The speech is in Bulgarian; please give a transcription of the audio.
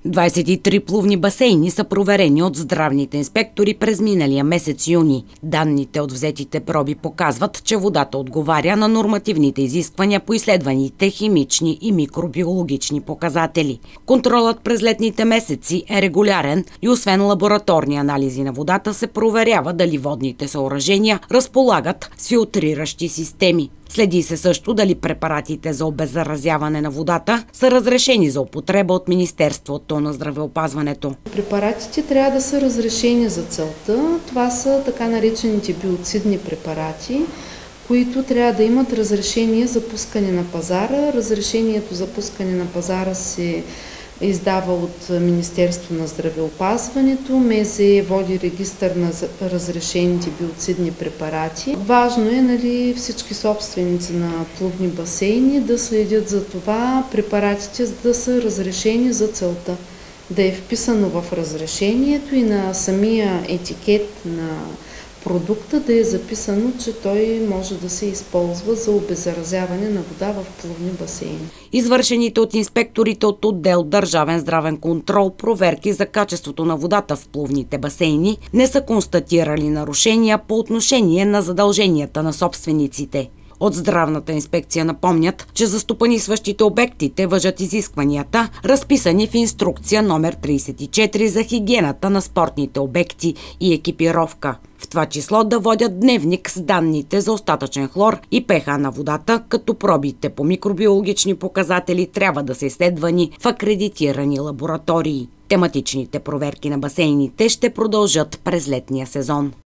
23 плувни басейни са проверени от здравните инспектори през миналия месец юни. Данните от взетите проби показват, че водата отговаря на нормативните изисквания по изследваните химични и микробиологични показатели. Контролът през летните месеци е регулярен и освен лабораторни анализи на водата се проверява дали водните съоръжения разполагат с филтриращи системи. Следи се също дали препаратите за обеззаразяване на водата са разрешени за употреба от Министерството на здравеопазването. Препаратите трябва да са разрешени за целта. Това са така наречените биоцидни препарати, които трябва да имат разрешение за пускане на пазара. Разрешението за пускане на пазара се издава от Министерство на здравеопазването. МЗ води регистър на разрешените биоцидни препарати. Важно е всички собственици на плувни басейни да следят за това препаратите да са разрешени за целта. Да е вписано в разрешението и на самия етикет на продукта да е записано, че той може да се използва за обеззаразяване на вода в плувни басейни. Извършените от инспекторите от отдел Държавен здравен контрол проверки за качеството на водата в плувните басейни не са констатирали нарушения по отношение на задълженията на собствениците. От здравната инспекция напомнят, че за стопанисващите обектите важат изискванията, разписани в инструкция номер 34 за хигиената на спортните обекти и екипировка. В това число да водят дневник с данните за остатъчен хлор и pH на водата, като пробите по микробиологични показатели трябва да са изследвани в акредитирани лаборатории. Тематичните проверки на басейните ще продължат през летния сезон.